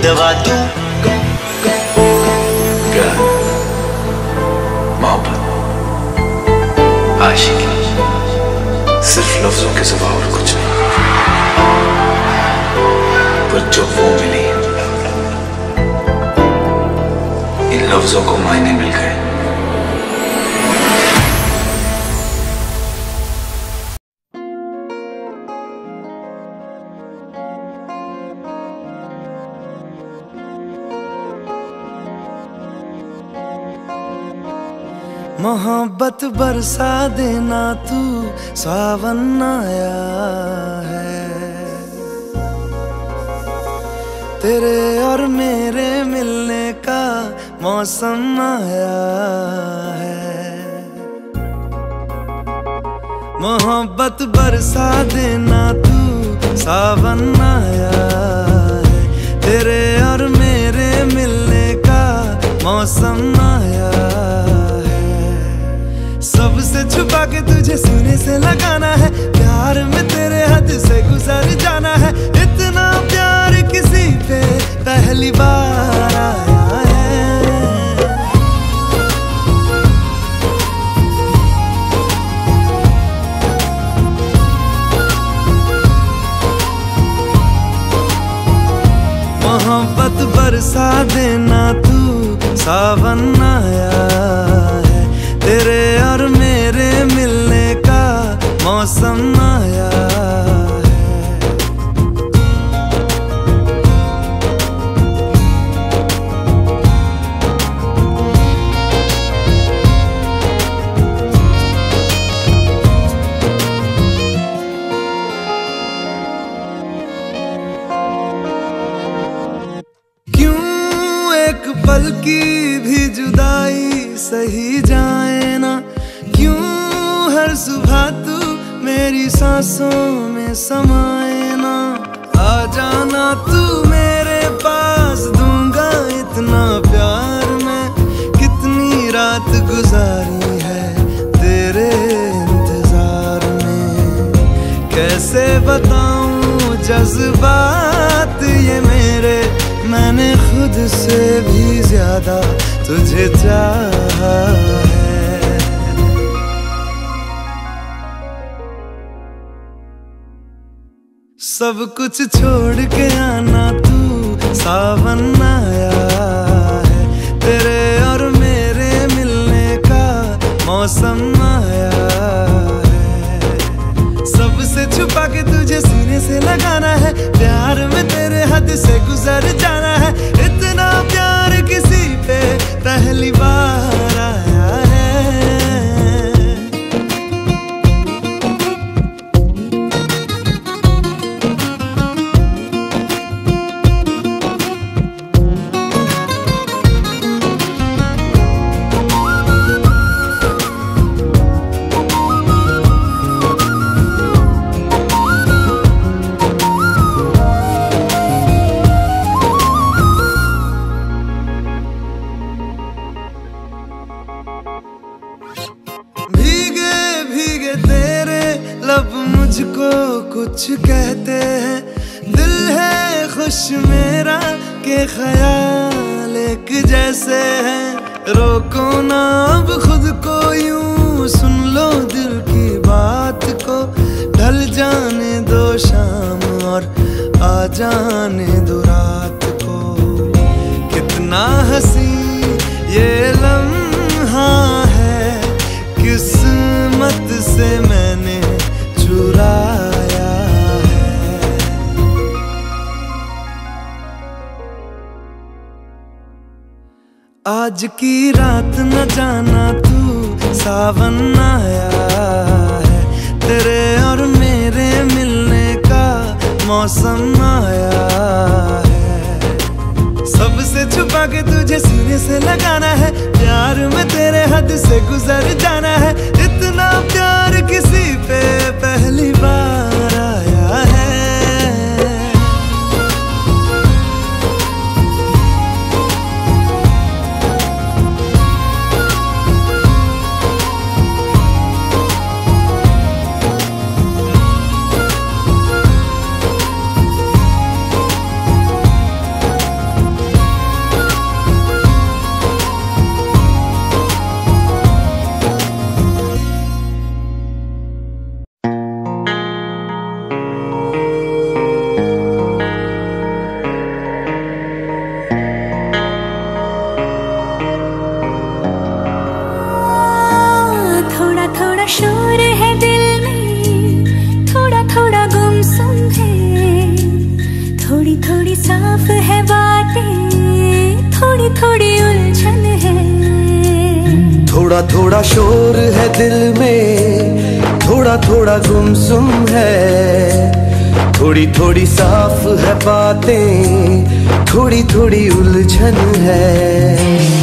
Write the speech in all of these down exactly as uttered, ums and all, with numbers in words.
दवा दूं। प्यार, मोहब्बत, आशिकी सिर्फ लफ्जों के सिवा और कुछ नहीं, पर जो वो मिली इन लफ्जों को मायने मिल गए। मोहब्बत बरसा देना तू, सावन आया है। तेरे और मेरे मिलने का मौसम आया है। मोहब्बत बरसा देना तू, सावन आया है। तेरे और मेरे मिलने का मौसम आया है। सबसे छुपा के तुझे सीने से लगाना है, प्यार में तेरे हद से गुजर जाना है। इतना प्यार किसी पे पहली बार आया है। मोहब्बत बरसा देना तू, सावन आया है। तेरे और मेरे मिलने का मौसम आया है। क्यों एक पल की भी जुदाई सही जाए ना, क्यों हर सुबह तू मेरी सांसों में समाए ना। आ जाना तू मेरे पास, दूंगा इतना प्यार मैं। कितनी रात गुजारी है तेरे इंतजार में, कैसे बताऊं जज्बात ये मेरे। मैंने खुद से भी ज्यादा तुझे चाहा है। सब कुछ छोड़ के आना तू, सावन आया है। तेरे और मेरे मिलने का मौसम आया है। सबसे छुपा के तुझे सीने से लगाना है, प्यार में तेरे हद से गुजर जाना है। इतना प्यार किसी पे पहली बार आया है। लब मुझको कुछ कहते हैं, दिल है खुश मेरा के ख्याल एक जैसे हैं। रोको ना अब खुद को यूं, सुन लो दिल की बात को। ढल जाने दो शाम और आ जाने दो रात को। कितना हंसी ये लम्हा है, किस्मत से मैंने चुराया है। आज की रात न जाना तू, सावन आया है। तेरे और मेरे मिलने का मौसम आया है। सबसे छुपा के तुझे सीने से लगाना है, प्यार में तेरे हद से गुजर जाना है। इतना प्यार किसी पे पहली बार आया है। थोड़ा थोड़ा शोर है दिल में, थोड़ा थोड़ा गुमसुम है, थोड़ी थोड़ी साफ है बातें, थोड़ी थोड़ी उलझन है।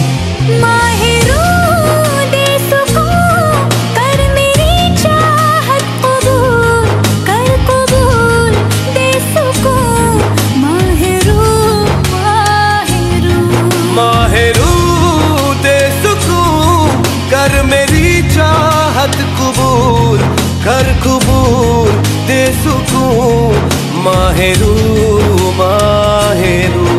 कबूल कर कबूल दे सुकून, माहिरू माहिरू।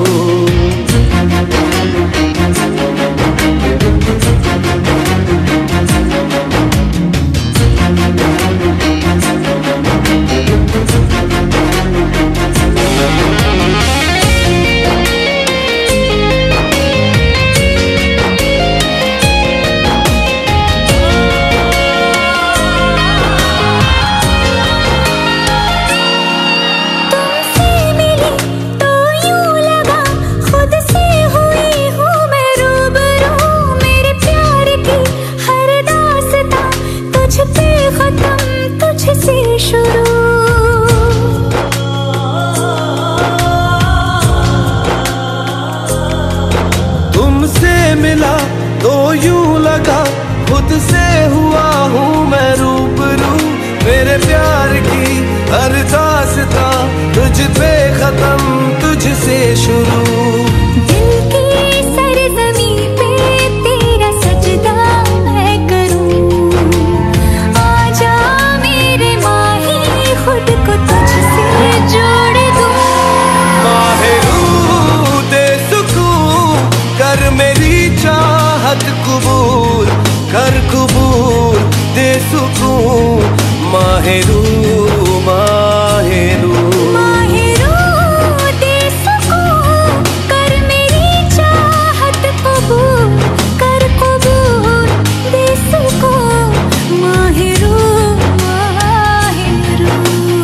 मिला तो यूं लगा खुद से हुआ हूँ मैं रूबरू, मेरे प्यार की हर दास्तां तुझ पे खत्म तुझसे शुरू। दिल की सरजमी पे तेरा सजदा मैं करूं, आजा मेरे माही खुद को तुझसे जोड़ दूं। माहिरू दे सुकून कर मेरी चाहत कबूल कर कबूल दे सुकून, माहिरू माहिरू। माहिरू दे सुकून कर मेरी चाहत कबूल कर कबूल दे सुकून, माहिरू माहिरू।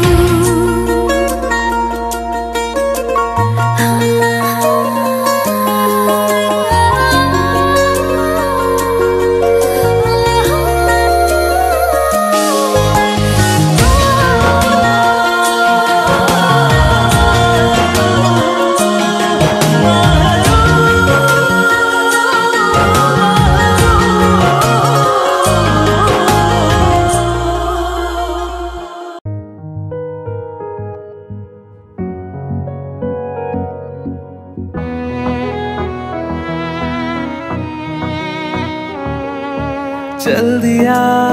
चल दिया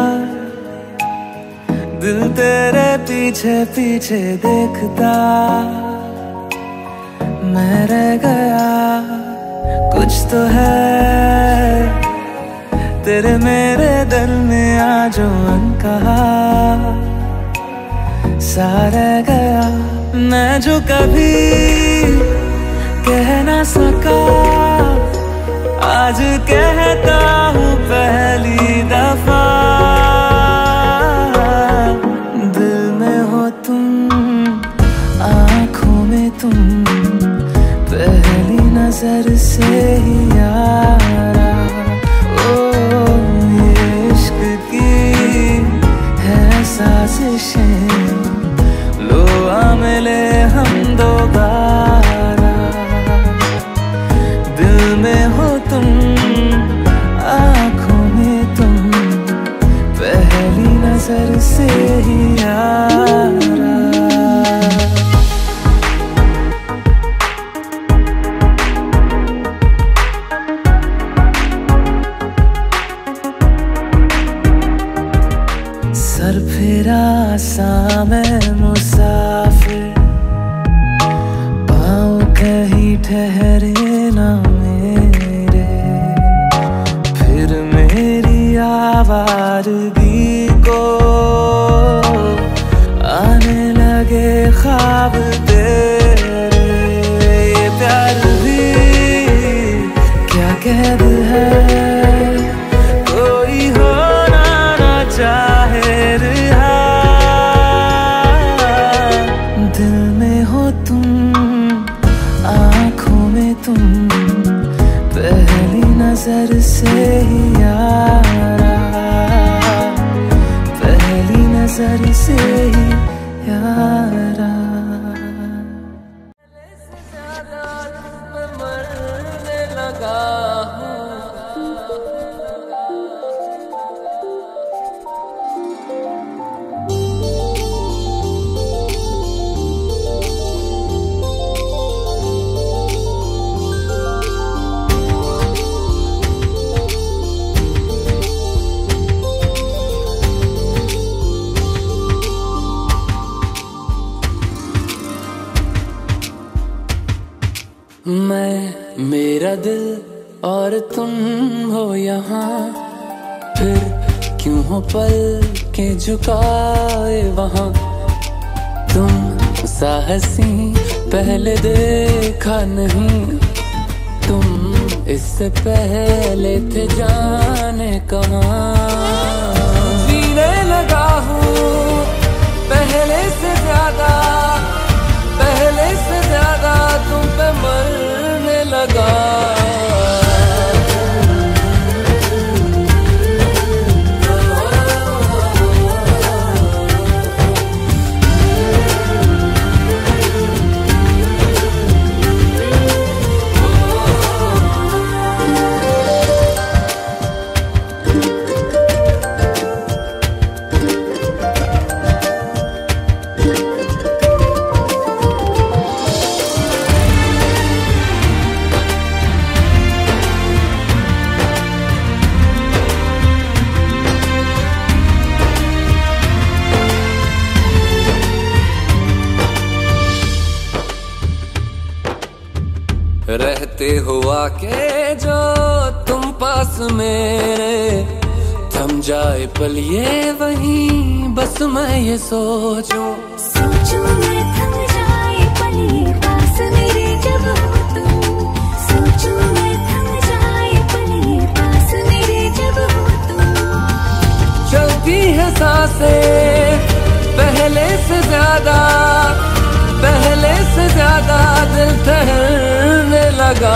दिल तेरे पीछे पीछे देखता, मैं रह गया कुछ तो है तेरे मेरे दरमिया जो अनकहा सा रह गया। मैं जो कभी कह ना सका आज कहता हूँ पहली दफा, दिल में हो तुम आँखों में तुम पहली नजर से ही यारा। ओ ये इश्क की है साजिशें, लो आ मिले हम दोबारा। दिल में हो तुम आँखों में तुम पहली नजर से ही यारा। सर फिरा सा मैं मुसाफिर, पाँव कहीं ठहरे ना मेरे, फिर मेरी आवारगी को आने लगे ख्वाब तेरे। ये प्यार भी क्या कैद है, कोई होना ना चाहे रिहा। दिल में हो तुम आँखों में तुम पहली नजर से ही यार। मैं मेरा दिल और तुम हो यहाँ, फिर क्यों हो पल के झुकाए वहाँ। तुम सा हंसी पहले देखा नहीं, तुम इससे पहले थे जाने कहाँ। जीने लगा हूँ पहले से ज्यादा, पहले से ज्यादा तुम पे मरने लगा। रहते हुआ के जो तुम पास मेरे, थम जाए पल ये वहीं बस मैं ये सोचूं। सोचूं मैं थम जाए पल ये पास मेरे जब हो तुम। सोचूं मैं थम जाए पल ये पास मेरे जब हो तुम। चलती है सांसें पहले से ज्यादा, पहले से ज्यादा दिल ठहरने लगा।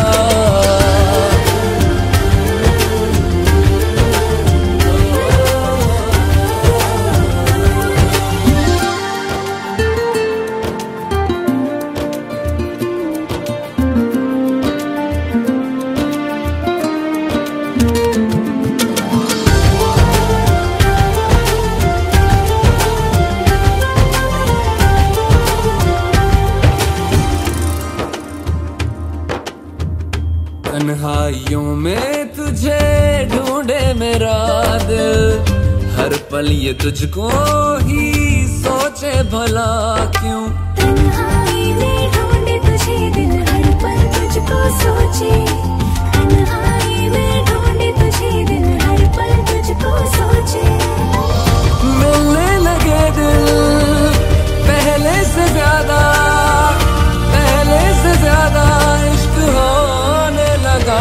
तन्हाइयों में तुझे ढूंढे मेरा दिल, हर पल ये तुझको ही सोचे भला क्यों। तन्हाई में ढूंढे तुझे दिल, हर पल तुझको सोचे। तन्हाई में ढूंढे तुझे दिल, हर पल तुझको सोचे। मिलने लगे दिल पहले से ज्यादा, पहले से ज्यादा इश्क होने लगा।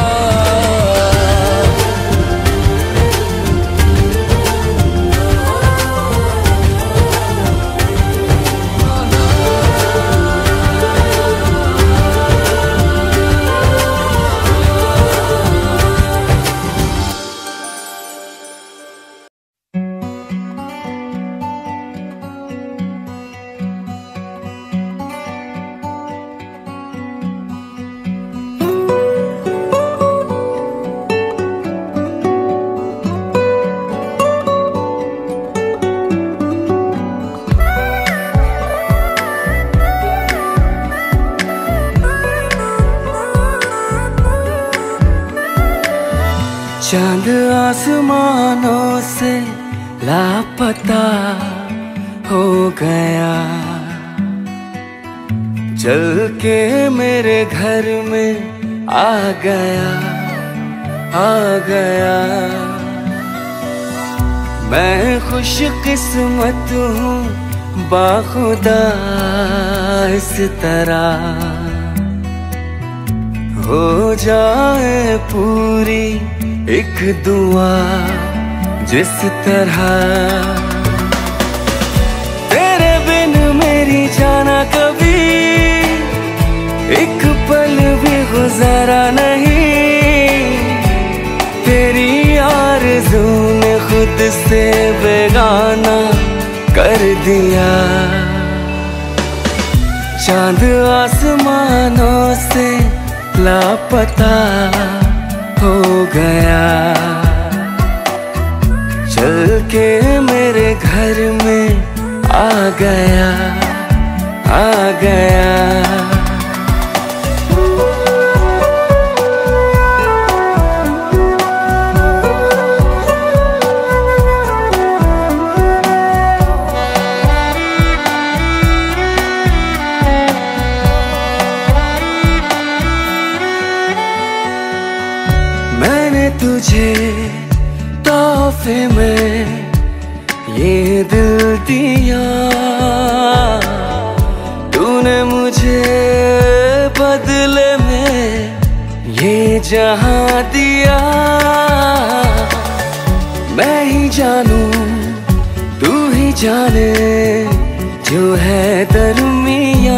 चांद आसमानों से लापता हो गया, चल के मेरे घर में आ गया, आ गया। मैं खुश किस्मत हूँ बाखुदा इस तरह हो जाए पूरी एक दुआ जिस तरह। तेरे बिन मेरी जाना कभी एक पल भी गुजारा नहीं, तेरी आरज़ू ने खुद से बेगाना कर दिया। चांद आसमानों से लापता हो गया, चल के मेरे घर में आ गया, आ गया। तुझे तोहफे में ये दिल दिया, तूने मुझे बदले में ये जहां दिया। मैं ही जानूं तू ही जाने जो है दरमिया,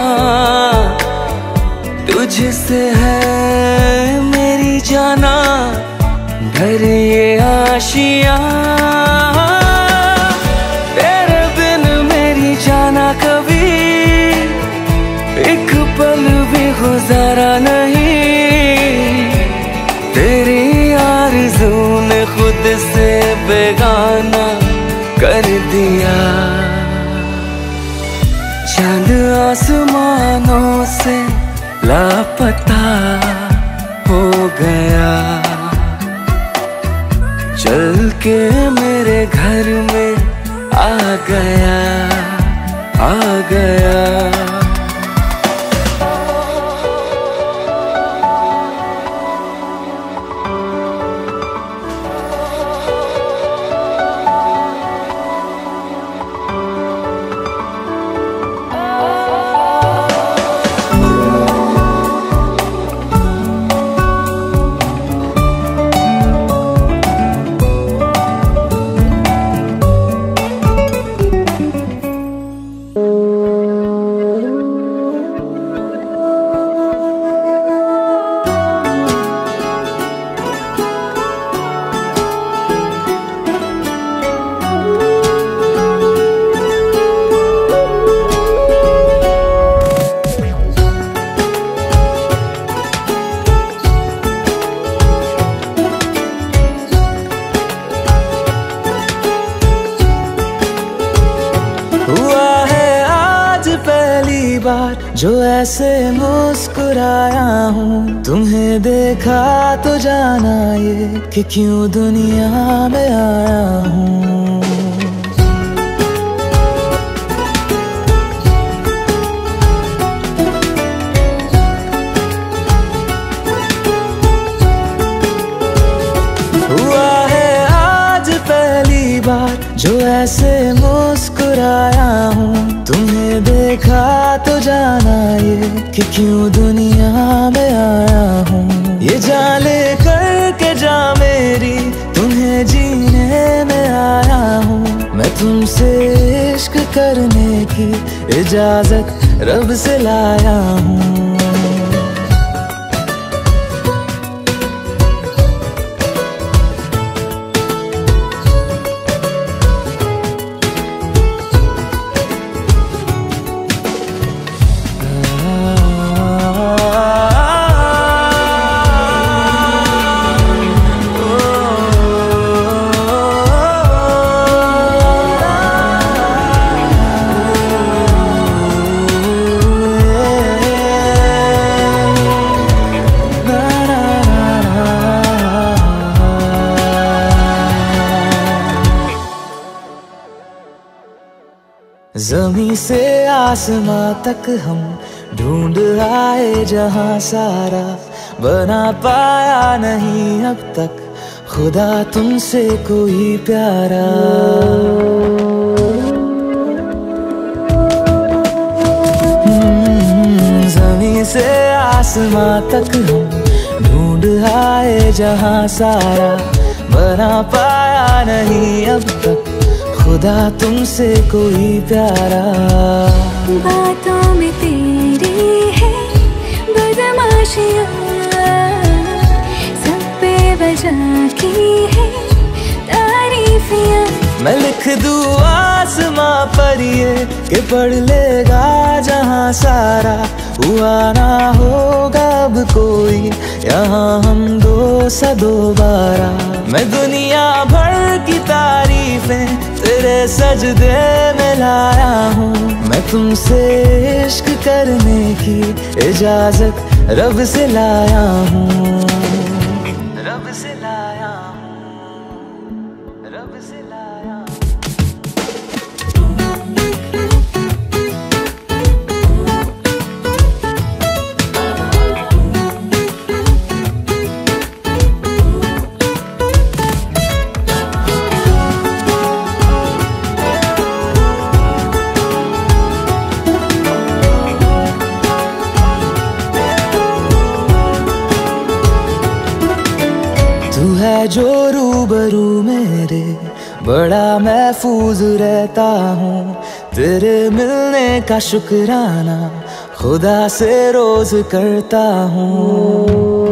तुझसे है मेरी जाना भर ये आशिया। तेरे बिन मेरी जाना कभी एक पल भी गुजारा नहीं, तेरी आरज़ू ने खुद से बेगाना कर दिया। चांद आसमानों से लापता हो गया, चल के मेरे घर में आ गया, आ गया। जो ऐसे मुस्कुराया हूँ, तुम्हें देखा तो जाना ये कि क्यों दुनिया में आया हूँ। हुआ है आज पहली बार जो ऐसे मुस्कुराया हूँ, तुम्हें देखा तो जाना ये कि क्यों दुनिया में आया हूँ। ये जान ले कर के जा मेरी तुम्हें जीने में आया हूँ। मैं तुमसे इश्क करने की इजाजत रब से लाया हूँ। ज़मीं से आसमां तक हम ढूंढ आए जहां सारा, बना पाया नहीं अब तक खुदा तुमसे कोई प्यारा। ज़मीं से आसमां तक हम ढूंढ आए जहां सारा, बना पाया नहीं अब तक खुदा तुमसे कोई प्यारा। बातों में तेरी है बदमाशियाँ, सब बेवजह की है तारीफियाँ। मैं लिख दूँ आसमां पर ये कि पढ़ लेगा जहां सारा, हुआ ना होगा अब कोई यहाँ हम दो सा दोबारा। मैं दुनिया भर की तारीफें तेरे सजदे में लाया हूँ। मैं तुमसे इश्क करने की इजाजत रब से लाया हूँ, रब से लाया हूँ, रब से लाया हूँ। रूबरू मेरे बड़ा महफूज रहता हूँ। तेरे मिलने का शुक्राना खुदा से रोज करता हूँ।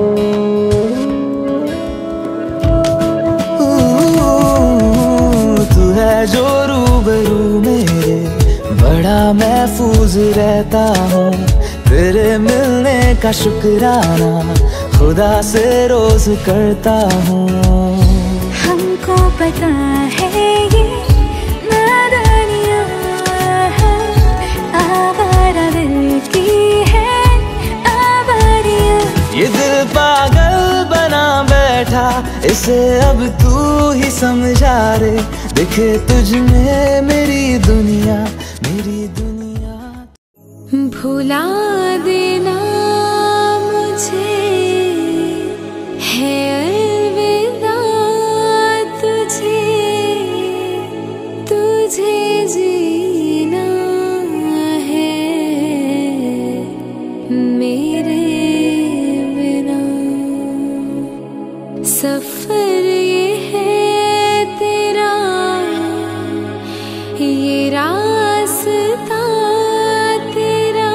तू है जो रूबरू मेरे बड़ा महफूज रहता हूँ। तेरे मिलने का शुक्राना खुदा से रोज करता हूँ। हमको पता है ये नादानियाँ है, आवारा दिल की है आवारियाँ। ये दिल पागल बना बैठा, इसे अब तू ही समझा रे। दिखे तुझ में मेरी दुनिया, मेरी दुनिया। भुला देना मुझे है अलविदा तुझे, तुझे जीना है मेरे बिना। सफर ये है तेरा, ये रास्ता तेरा,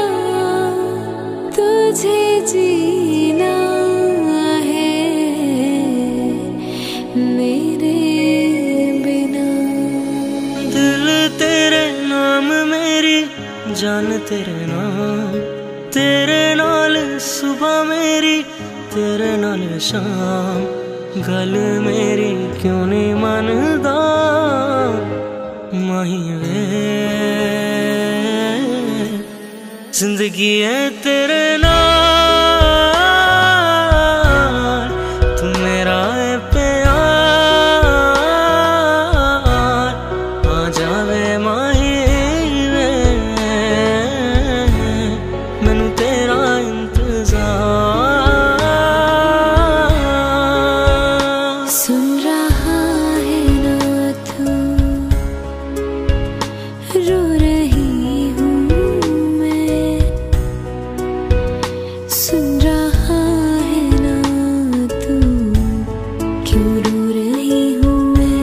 तुझे जीना है मेरे बिना। दिल तेरे नाम मेरी जान तेरे नाम, तेरे नाल सुबह मेरी तेरे नाल शाम। गल मेरी क्यों नहीं मनदा माही वे, जिंदगी है तेरे नाल, तू मेरा है प्यार। आ जावे माही वे, मैनू तेरा इंतजार। सुन रहा है ना तू, रो रही हूँ मैं। सुन रहा है ना तू, क्यों रो रही हूँ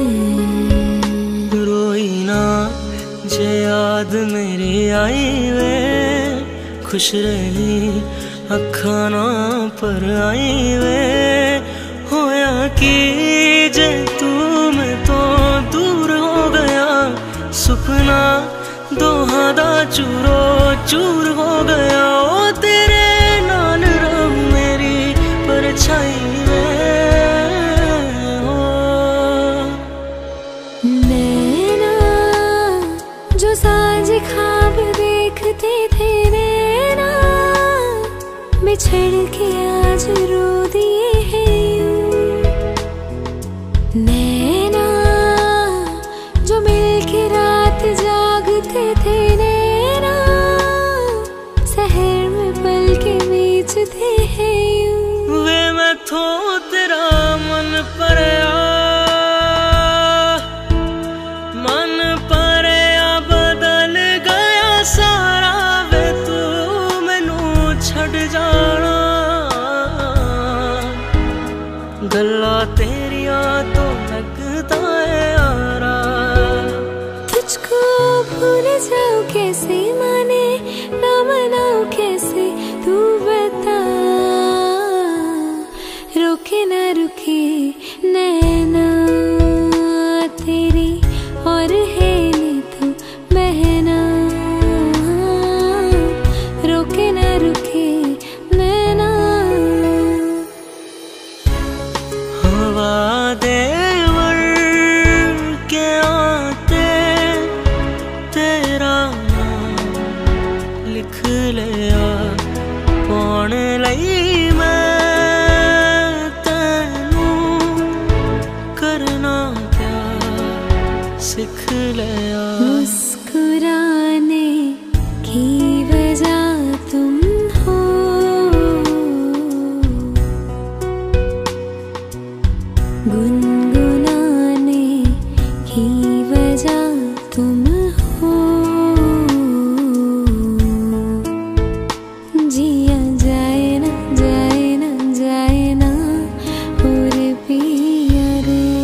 मैं। रोई ना जे याद मेरी आई वे, खुश रही अखा ना पर आई वे। होया कि जे तू मैं तो दूर हो गया, सुपना दोहा दा चूरो चूर हो गया। ओ तेरे नाल रहूं मेरी परछाई वे हो। नैना जो साँझ ख्वाब देखते थे, नैना बिछड़ के आज रो दिए हैं यूं। नैना जो मिलके रात जागते थे, नैना शहर में पल के बीचते हैं यूं। वे मैं थो तेरा मन परया, मन परया बदल गया सारा। वे तू मैनू छड़ जाना, गल्ला तेरिया तो लगता है यारा। तुझको भूल जाऊं कैसे, माने ना मनाऊं कैसे, तू बता। रुके ना रुके नैना तेरी, और है ने तू बहना। रुके ना रुके नैना। हवा देवर के आते तेरा नाम लिख लिया, कौन लई मैं तेनू करना प्यार सिख लिया। मुस्कुराने की वजह तुम हो, गुनगुनाने की वजह तुम हो। जिया जाए ना जाए ना जाए ना और पिया रे।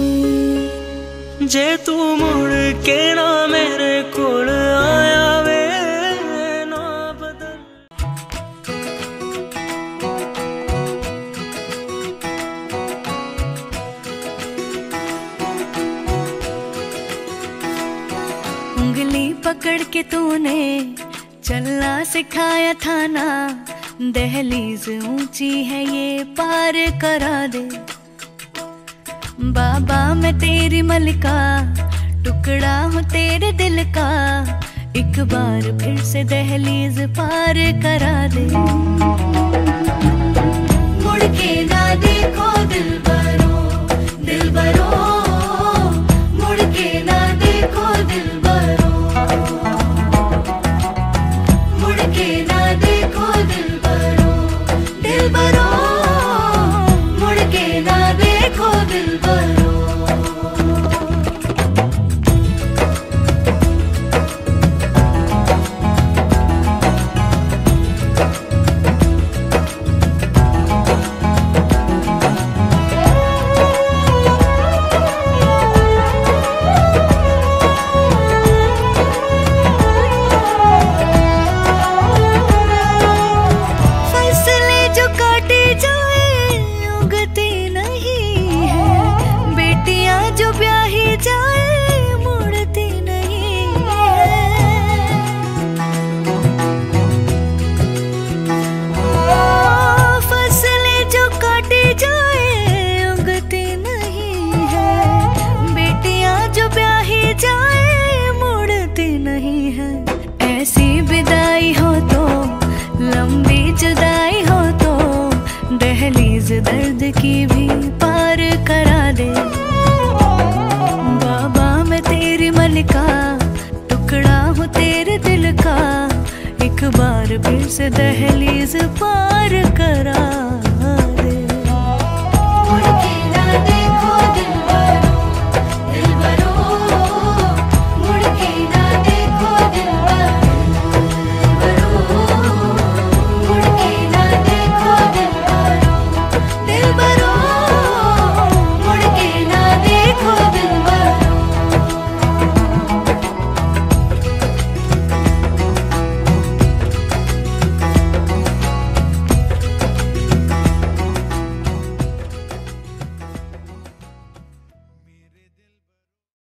के ना मेरे कोल आया वे ना बदल। उंगली पकड़ के तूने चलना सिखाया था ना, दहलीज ऊंची है ये पार करा दे। बाबा मैं तेरी मलिका, टुकड़ा हूँ तेरे दिल का, एक बार फिर से दहलीज पार करा दे। मुड़ के ना देखो दिलबरो, दिलबरो, मुड़ के ना देखो दिलबरो, मुड़ के ना देखो दिलबरो, दिलबरो, मुड़ के ना देखो दिलबरो। दर्द की भी पार करा दे। बाबा मैं तेरी मलिका, टुकड़ा हूँ तेरे दिल का, एक बार फिर से दहलीज पार करा